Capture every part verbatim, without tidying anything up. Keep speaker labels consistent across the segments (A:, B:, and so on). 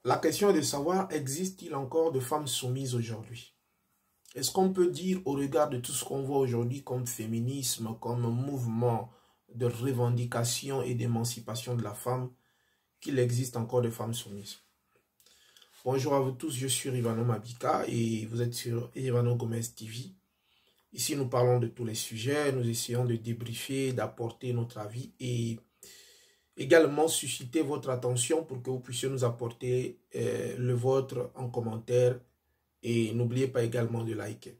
A: La question est de savoir, existe-t-il encore de femmes soumises aujourd'hui? Est-ce qu'on peut dire, au regard de tout ce qu'on voit aujourd'hui comme féminisme, comme mouvement de revendication et d'émancipation de la femme, qu'il existe encore de femmes soumises? Bonjour à vous tous, je suis Rivano Mabika et vous êtes sur Rivano Gomez T V. Ici, nous parlons de tous les sujets, nous essayons de débriefer, d'apporter notre avis et également susciter votre attention pour que vous puissiez nous apporter euh, le vôtre en commentaire. Et n'oubliez pas également de liker.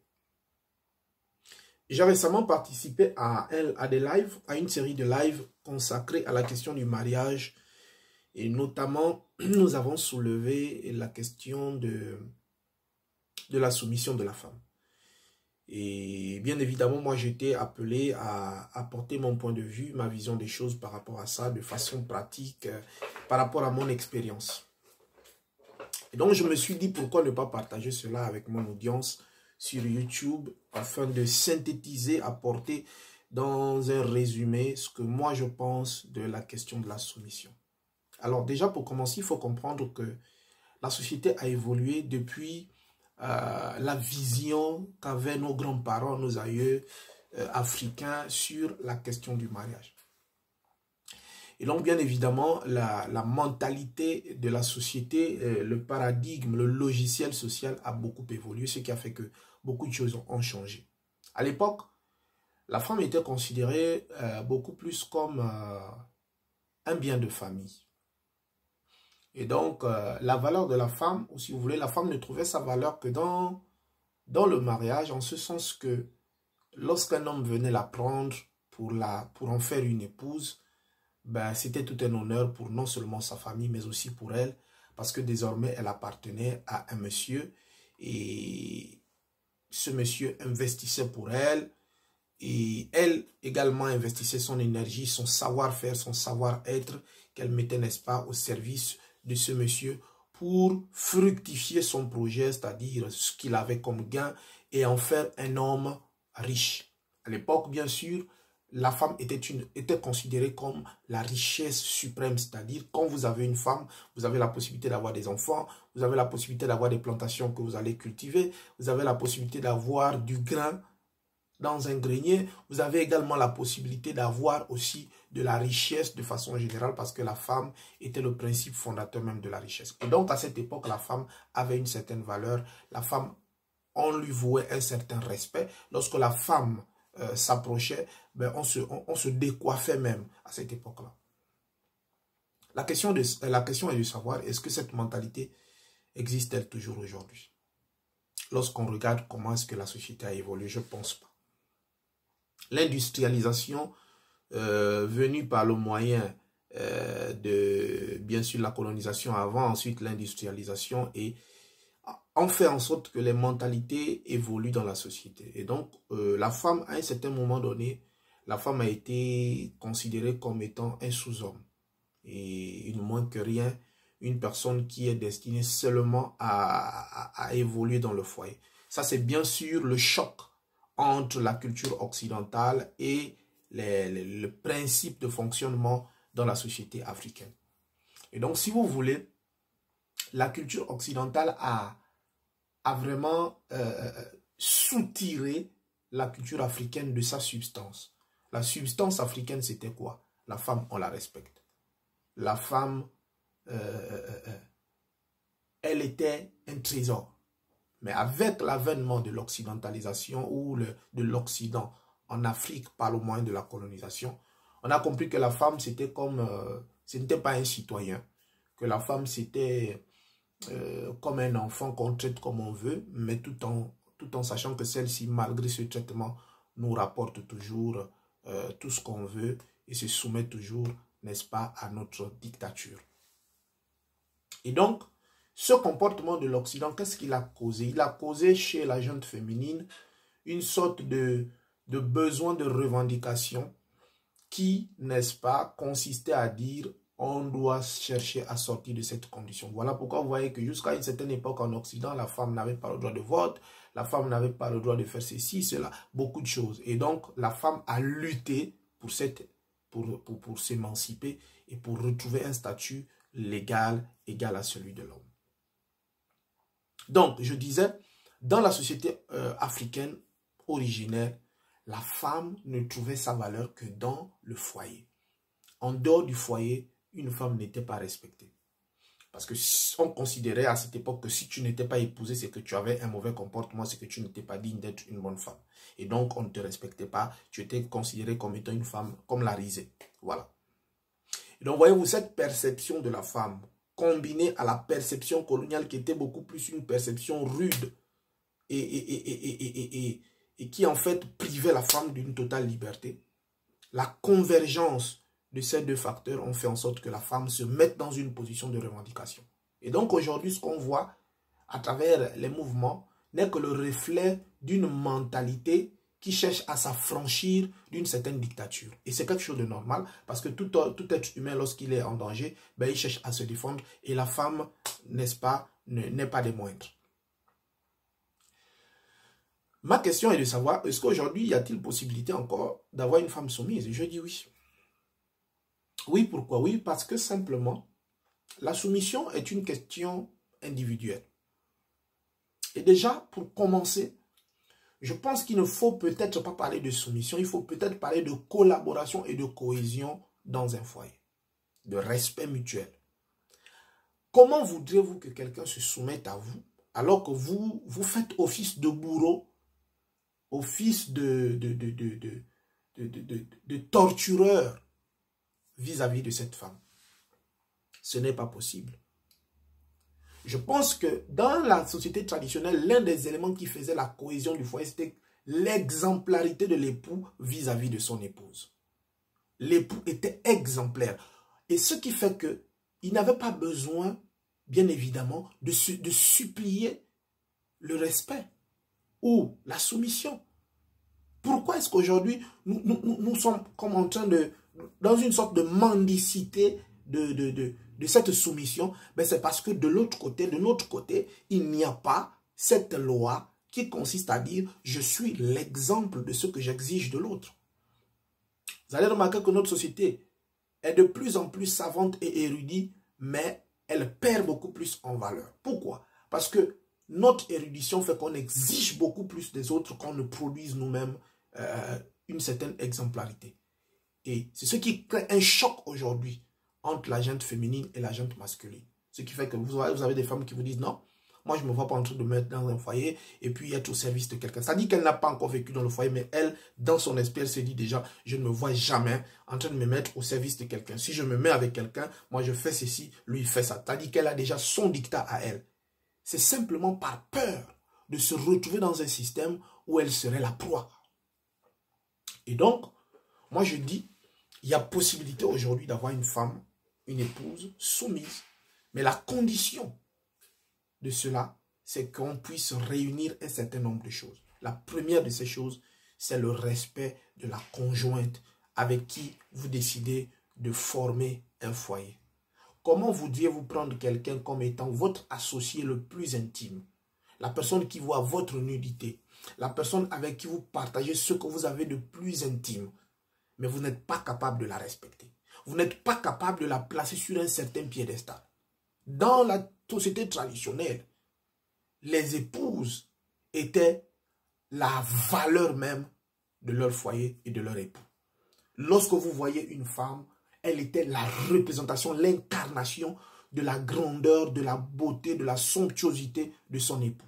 A: J'ai récemment participé à, un, à des lives, à une série de lives consacrés à la question du mariage. Et notamment, nous avons soulevé la question de, de la soumission de la femme. Et bien évidemment, moi j'étais appelé à apporter mon point de vue, ma vision des choses par rapport à ça, de façon pratique, euh, par rapport à mon expérience. Et donc, je me suis dit, pourquoi ne pas partager cela avec mon audience sur YouTube afin de synthétiser, apporter dans un résumé ce que moi je pense de la question de la soumission. Alors déjà, pour commencer, il faut comprendre que la société a évolué depuis euh, la vision qu'avaient nos grands-parents, nos aïeux euh, africains sur la question du mariage. Et donc, bien évidemment, la, la mentalité de la société, euh, le paradigme, le logiciel social a beaucoup évolué, ce qui a fait que beaucoup de choses ont changé. À l'époque, la femme était considérée euh, beaucoup plus comme euh, un bien de famille. Et donc, euh, la valeur de la femme, ou si vous voulez, la femme ne trouvait sa valeur que dans, dans le mariage, en ce sens que lorsqu'un homme venait la prendre pour, la, pour en faire une épouse, ben, c'était tout un honneur pour non seulement sa famille, mais aussi pour elle, parce que désormais, elle appartenait à un monsieur, et ce monsieur investissait pour elle, et elle également investissait son énergie, son savoir-faire, son savoir-être, qu'elle mettait, n'est-ce pas, au service de ce monsieur, pour fructifier son projet, c'est-à-dire ce qu'il avait comme gain, et en faire un homme riche. À l'époque, bien sûr, la femme était, une, était considérée comme la richesse suprême, c'est-à-dire quand vous avez une femme, vous avez la possibilité d'avoir des enfants, vous avez la possibilité d'avoir des plantations que vous allez cultiver, vous avez la possibilité d'avoir du grain dans un grenier, vous avez également la possibilité d'avoir aussi de la richesse de façon générale parce que la femme était le principe fondateur même de la richesse. Et donc à cette époque, la femme avait une certaine valeur, la femme, on lui vouait un certain respect. Lorsque la femme Euh, s'approchait, ben on, se, on, on se décoiffait même à cette époque-là. La question, de, la question est de savoir, est-ce que cette mentalité existe-t-elle toujours aujourd'hui? Lorsqu'on regarde comment est-ce que la société a évolué, je ne pense pas. L'industrialisation euh, venue par le moyen euh, de, bien sûr, la colonisation avant, ensuite l'industrialisation et on fait en sorte que les mentalités évoluent dans la société. Et donc, euh, la femme, à un certain moment donné, la femme a été considérée comme étant un sous-homme. Et une moins que rien, une personne qui est destinée seulement à, à, à évoluer dans le foyer. Ça, c'est bien sûr le choc entre la culture occidentale et les, les, le principe de fonctionnement dans la société africaine. Et donc, si vous voulez, la culture occidentale a a vraiment euh, soutiré la culture africaine de sa substance. La substance africaine, c'était quoi? La femme, on la respecte. La femme, euh, euh, elle était un trésor. Mais avec l'avènement de l'occidentalisation ou le, de l'Occident en Afrique par le moyen de la colonisation, on a compris que la femme, c'était comme, euh, ce n'était pas un citoyen, que la femme, c'était Euh, comme un enfant qu'on traite comme on veut, mais tout en, tout en sachant que celle-ci, malgré ce traitement, nous rapporte toujours euh, tout ce qu'on veut et se soumet toujours, n'est-ce pas, à notre dictature. Et donc, ce comportement de l'Occident, qu'est-ce qu'il a causé? Il a causé chez la jeune féminine une sorte de, de besoin de revendication qui, n'est-ce pas, consistait à dire on doit chercher à sortir de cette condition. Voilà pourquoi vous voyez que jusqu'à une certaine époque en Occident, la femme n'avait pas le droit de vote, la femme n'avait pas le droit de faire ceci, cela, beaucoup de choses. Et donc, la femme a lutté pour, cette, pour, pour, pour s'émanciper et pour retrouver un statut légal égal à celui de l'homme. Donc, je disais, dans la société euh, africaine originaire, la femme ne trouvait sa valeur que dans le foyer. En dehors du foyer, une femme n'était pas respectée. Parce que on considérait à cette époque que si tu n'étais pas épousé, c'est que tu avais un mauvais comportement, c'est que tu n'étais pas digne d'être une bonne femme. Et donc, on ne te respectait pas, tu étais considéré comme étant une femme, comme la risée. Voilà. Et donc, voyez-vous, cette perception de la femme, combinée à la perception coloniale qui était beaucoup plus une perception rude et, et, et, et, et, et, et, et qui en fait privait la femme d'une totale liberté, la convergence de ces deux facteurs ont fait en sorte que la femme se mette dans une position de revendication. Et donc aujourd'hui, ce qu'on voit à travers les mouvements n'est que le reflet d'une mentalité qui cherche à s'affranchir d'une certaine dictature. Et c'est quelque chose de normal parce que tout, tout être humain, lorsqu'il est en danger, ben, il cherche à se défendre et la femme, n'est-ce pas, n'est pas des moindres. Ma question est de savoir, est-ce qu'aujourd'hui, y a-t-il possibilité encore d'avoir une femme soumise? Je dis oui. Oui, pourquoi? Oui, parce que simplement, la soumission est une question individuelle. Et déjà, pour commencer, je pense qu'il ne faut peut-être pas parler de soumission, il faut peut-être parler de collaboration et de cohésion dans un foyer, de respect mutuel. Comment voudrez-vous que quelqu'un se soumette à vous alors que vous, vous faites office de bourreau, office de, de, de, de, de, de, de, de, de tortureur vis-à-vis de cette femme? Ce n'est pas possible. Je pense que dans la société traditionnelle, l'un des éléments qui faisait la cohésion du foyer, c'était l'exemplarité de l'époux vis-à-vis de son épouse. L'époux était exemplaire. Et ce qui fait qu'il n'avait pas besoin, bien évidemment, de, su de supplier le respect ou la soumission. Pourquoi est-ce qu'aujourd'hui, nous, nous, nous sommes comme en train de, dans une sorte de mendicité de, de, de, de cette soumission? Ben c'est parce que de l'autre côté, de notre côté, il n'y a pas cette loi qui consiste à dire « je suis l'exemple de ce que j'exige de l'autre ». Vous allez remarquer que notre société est de plus en plus savante et érudite, mais elle perd beaucoup plus en valeur. Pourquoi? Parce que notre érudition fait qu'on exige beaucoup plus des autres qu'on ne produise nous-mêmes euh, une certaine exemplarité. Et c'est ce qui crée un choc aujourd'hui entre la gente féminine et la gente masculine. Ce qui fait que vous avez, vous avez des femmes qui vous disent non, moi je ne me vois pas en train de me mettre dans un foyer et puis être au service de quelqu'un. Ça dit qu'elle n'a pas encore vécu dans le foyer, mais elle, dans son esprit, elle se dit déjà, je ne me vois jamais en train de me mettre au service de quelqu'un. Si je me mets avec quelqu'un, moi je fais ceci, lui il fait ça. Ça dit qu'elle a déjà son dictat à elle. C'est simplement par peur de se retrouver dans un système où elle serait la proie. Et donc, moi je dis, il y a possibilité aujourd'hui d'avoir une femme, une épouse soumise. Mais la condition de cela, c'est qu'on puisse réunir un certain nombre de choses. La première de ces choses, c'est le respect de la conjointe avec qui vous décidez de former un foyer. Comment voudriez-vous prendre quelqu'un comme étant votre associé le plus intime? La personne qui voit votre nudité, la personne avec qui vous partagez ce que vous avez de plus intime, mais vous n'êtes pas capable de la respecter. Vous n'êtes pas capable de la placer sur un certain piédestal. Dans la société traditionnelle, les épouses étaient la valeur même de leur foyer et de leur époux. Lorsque vous voyez une femme, elle était la représentation, l'incarnation de la grandeur, de la beauté, de la somptuosité de son époux.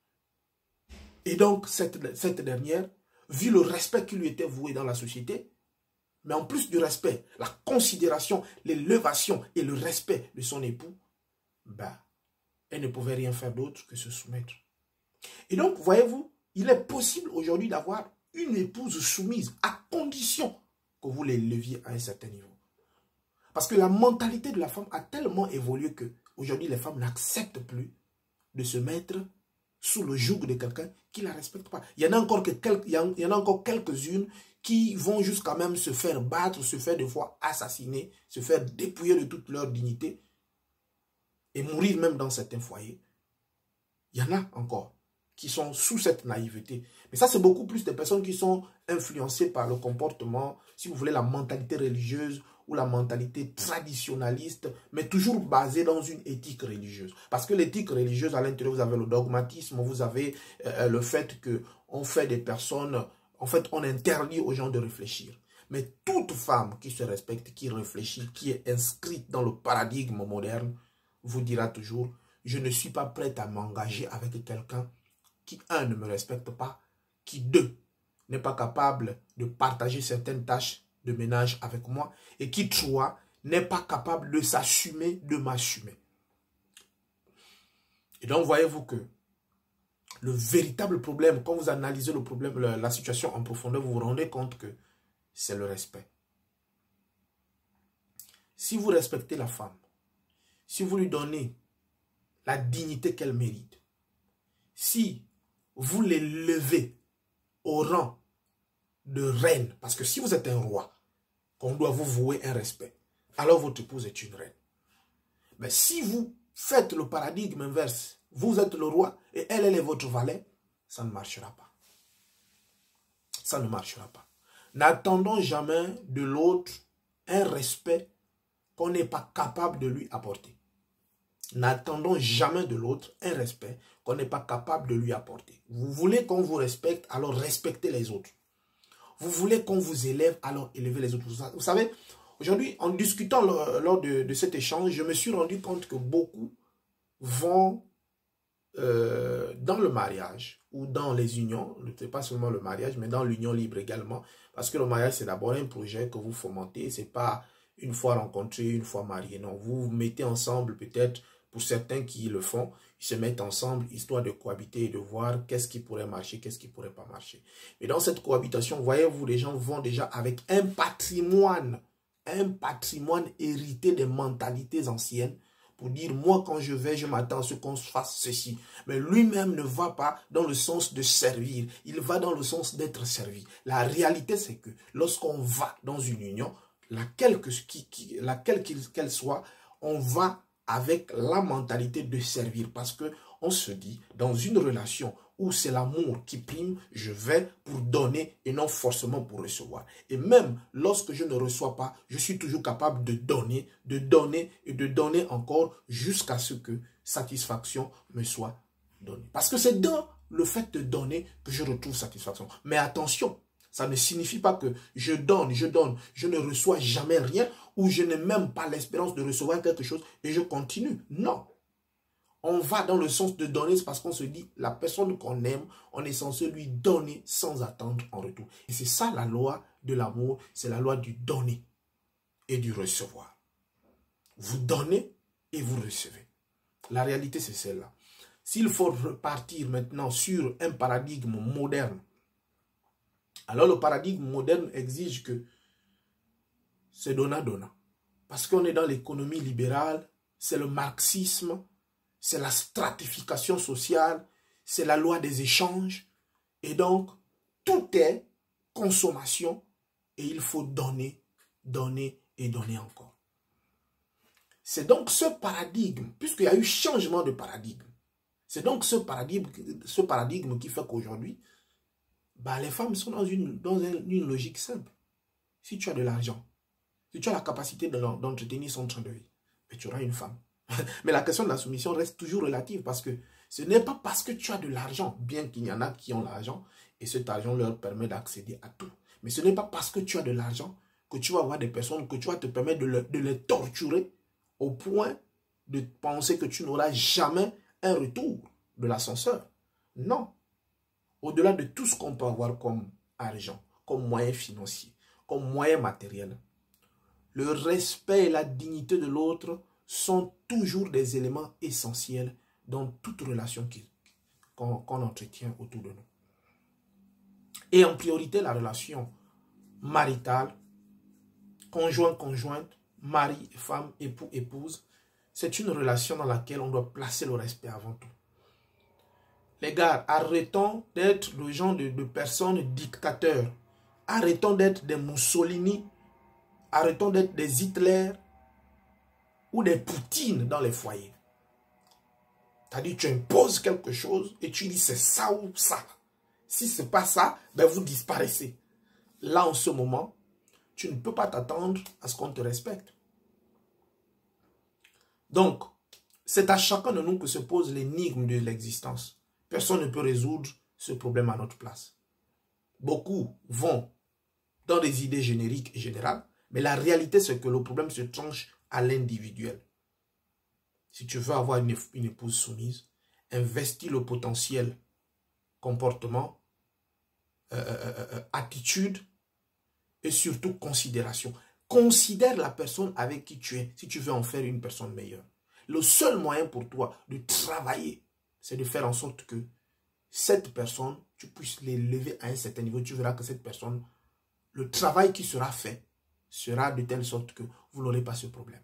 A: Et donc, cette, cette dernière, vu le respect qui lui était voué dans la société, mais en plus du respect, la considération, l'élévation et le respect de son époux, ben, elle ne pouvait rien faire d'autre que se soumettre. Et donc, voyez-vous, il est possible aujourd'hui d'avoir une épouse soumise à condition que vous l'éleviez à un certain niveau. Parce que la mentalité de la femme a tellement évolué que aujourd'hui les femmes n'acceptent plus de se mettre sous le joug de quelqu'un qui ne la respecte pas. Il y en a encore, que quelques, il y en, il y en a encore quelques-unes qui vont jusqu'à même se faire battre, se faire des fois assassiner, se faire dépouiller de toute leur dignité et mourir même dans certains foyers. Il y en a encore qui sont sous cette naïveté. Mais ça, c'est beaucoup plus des personnes qui sont influencées par le comportement, si vous voulez, la mentalité religieuse ou la mentalité traditionnaliste, mais toujours basée dans une éthique religieuse. Parce que l'éthique religieuse, à l'intérieur, vous avez le dogmatisme, vous avez euh, le fait qu'on fait des personnes, en fait, on interdit aux gens de réfléchir. Mais toute femme qui se respecte, qui réfléchit, qui est inscrite dans le paradigme moderne, vous dira toujours, je ne suis pas prête à m'engager avec quelqu'un qui, un, ne me respecte pas, qui, deux, n'est pas capable de partager certaines tâches de ménage avec moi, et qui, trois, n'est pas capable de s'assumer, de m'assumer. Et donc, voyez-vous que le véritable problème, quand vous analysez le problème, la, la situation en profondeur, vous vous rendez compte que c'est le respect. Si vous respectez la femme, si vous lui donnez la dignité qu'elle mérite, si vous l'élevez au rang de reine, parce que si vous êtes un roi, qu'on doit vous vouer un respect, alors votre épouse est une reine. Mais si vous faites le paradigme inverse, vous êtes le roi et elle, elle est votre valet, ça ne marchera pas. Ça ne marchera pas. N'attendons jamais de l'autre un respect qu'on n'est pas capable de lui apporter. N'attendons jamais de l'autre un respect qu'on n'est pas capable de lui apporter. Vous voulez qu'on vous respecte, alors respectez les autres. Vous voulez qu'on vous élève, alors élevez les autres. Vous savez, aujourd'hui, en discutant lors de, de cet échange, je me suis rendu compte que beaucoup vont euh, dans le mariage ou dans les unions, pas seulement le mariage, mais dans l'union libre également, parce que le mariage, c'est d'abord un projet que vous fomentez, c'est pas une fois rencontré, une fois marié, non. Vous vous mettez ensemble, peut-être, pour certains qui le font, ils se mettent ensemble, histoire de cohabiter et de voir qu'est-ce qui pourrait marcher, qu'est-ce qui pourrait pas marcher. Et dans cette cohabitation, voyez-vous, les gens vont déjà avec un patrimoine, un patrimoine hérité des mentalités anciennes, pour dire, moi, quand je vais, je m'attends à ce qu'on fasse ceci. Mais lui-même ne va pas dans le sens de servir. Il va dans le sens d'être servi. La réalité, c'est que lorsqu'on va dans une union, laquelle qu'elle soit, on va avec la mentalité de servir. Parce que on se dit, dans une relation où c'est l'amour qui prime, je vais pour donner et non forcément pour recevoir. Et même lorsque je ne reçois pas, je suis toujours capable de donner, de donner et de donner encore jusqu'à ce que satisfaction me soit donnée. Parce que c'est dans le fait de donner que je retrouve satisfaction. Mais attention, ça ne signifie pas que je donne, je donne, je ne reçois jamais rien ou je n'ai même pas l'espérance de recevoir quelque chose et je continue. Non. On va dans le sens de donner, c'est parce qu'on se dit, la personne qu'on aime, on est censé lui donner sans attendre en retour. Et c'est ça la loi de l'amour, c'est la loi du donner et du recevoir. Vous donnez et vous recevez. La réalité, c'est celle-là. S'il faut repartir maintenant sur un paradigme moderne, alors le paradigme moderne exige que c'est donnant-donnant. Parce qu'on est dans l'économie libérale, c'est le marxisme, c'est la stratification sociale, c'est la loi des échanges. Et donc, tout est consommation et il faut donner, donner et donner encore. C'est donc ce paradigme, puisqu'il y a eu changement de paradigme, c'est donc ce paradigme, ce paradigme qui fait qu'aujourd'hui, bah, les femmes sont dans, une, dans une logique simple. Si tu as de l'argent, si tu as la capacité d'entretenir son train de vie, tu auras une femme. Mais la question de la soumission reste toujours relative parce que ce n'est pas parce que tu as de l'argent, bien qu'il y en a qui ont l'argent et cet argent leur permet d'accéder à tout. Mais ce n'est pas parce que tu as de l'argent que tu vas avoir des personnes, que tu vas te permettre de, le, de les torturer au point de penser que tu n'auras jamais un retour de l'ascenseur. Non. Au-delà de tout ce qu'on peut avoir comme argent, comme moyen financier, comme moyen matériel, le respect et la dignité de l'autre sont toujours des éléments essentiels dans toute relation qu'on qu'on entretient autour de nous. Et en priorité, la relation maritale, conjoint-conjointe, mari, femme, époux, épouse, c'est une relation dans laquelle on doit placer le respect avant tout. Les gars, arrêtons d'être le genre de, de personnes dictateurs. Arrêtons d'être des Mussolini, arrêtons d'être des Hitler, ou des Poutines dans les foyers. C'est-à-dire, tu imposes quelque chose et tu dis c'est ça ou ça. Si ce n'est pas ça, ben vous disparaissez. Là, en ce moment, tu ne peux pas t'attendre à ce qu'on te respecte. Donc, c'est à chacun de nous que se pose l'énigme de l'existence. Personne ne peut résoudre ce problème à notre place. Beaucoup vont dans des idées génériques et générales, mais la réalité, c'est que le problème se tranche à l'individuel. Si tu veux avoir une, une épouse soumise, investis le potentiel comportement, euh, euh, euh, attitude et surtout considération. Considère la personne avec qui tu es si tu veux en faire une personne meilleure. Le seul moyen pour toi de travailler, c'est de faire en sorte que cette personne, tu puisses l'élever à un certain niveau. Tu verras que cette personne, le travail qui sera fait sera de telle sorte que vous n'aurez pas ce problème.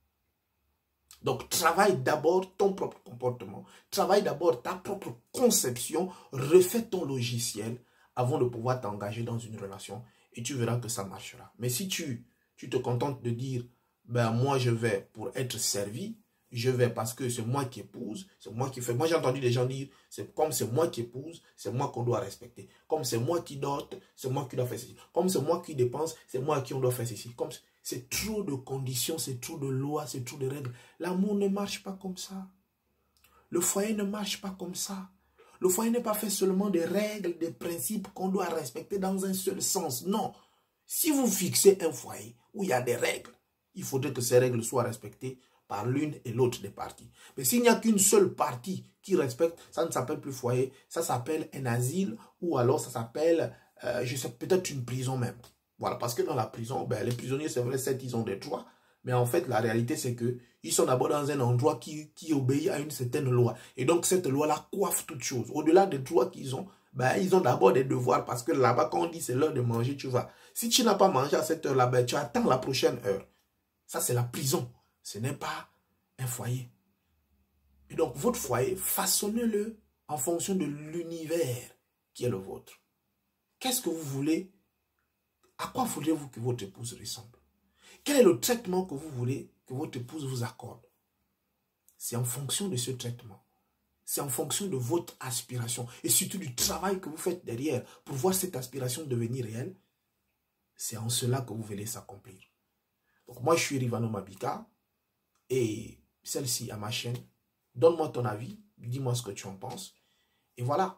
A: Donc, travaille d'abord ton propre comportement. Travaille d'abord ta propre conception. Refais ton logiciel avant de pouvoir t'engager dans une relation. Et tu verras que ça marchera. Mais si tu, tu te contentes de dire, ben moi je vais pour être servi, je vais parce que c'est moi qui épouse, c'est moi qui fais. Moi j'ai entendu des gens dire, c'est comme c'est moi qui épouse, c'est moi qu'on doit respecter. Comme c'est moi qui dote, c'est moi qui dois faire ceci. Comme c'est moi qui dépense, c'est moi à qui on doit faire ceci. Comme c'est trop de conditions, c'est trop de lois, c'est trop de règles. L'amour ne marche pas comme ça. Le foyer ne marche pas comme ça. Le foyer n'est pas fait seulement des règles, des principes qu'on doit respecter dans un seul sens. Non. Si vous fixez un foyer où il y a des règles, il faudrait que ces règles soient respectées par l'une et l'autre des parties. Mais s'il n'y a qu'une seule partie qui respecte, ça ne s'appelle plus foyer, ça s'appelle un asile ou alors ça s'appelle, euh, je sais, peut-être une prison même. Voilà, parce que dans la prison, ben, les prisonniers, c'est vrai, certes, ils ont des droits, mais en fait, la réalité, c'est que ils sont d'abord dans un endroit qui, qui obéit à une certaine loi. Et donc, cette loi-là coiffe toutes choses. Au-delà des droits qu'ils ont, ben, ils ont d'abord des devoirs parce que là-bas, quand on dit c'est l'heure de manger, tu vas. Si tu n'as pas mangé à cette heure-là, ben, tu attends la prochaine heure. Ça, c'est la prison. Ce n'est pas un foyer. Et donc, votre foyer, façonnez-le en fonction de l'univers qui est le vôtre. Qu'est-ce que vous voulez? À quoi voulez-vous que votre épouse ressemble? Quel est le traitement que vous voulez que votre épouse vous accorde? C'est en fonction de ce traitement. C'est en fonction de votre aspiration et surtout du travail que vous faites derrière pour voir cette aspiration devenir réelle. C'est en cela que vous voulez s'accomplir. Donc moi, je suis Rivano Mabika et celle-ci à ma chaîne. Donne-moi ton avis, dis-moi ce que tu en penses. Et voilà,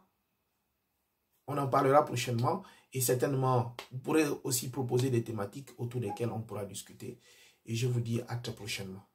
A: on en parlera prochainement et certainement, vous pourrez aussi proposer des thématiques autour desquelles on pourra discuter. Et je vous dis à très prochainement.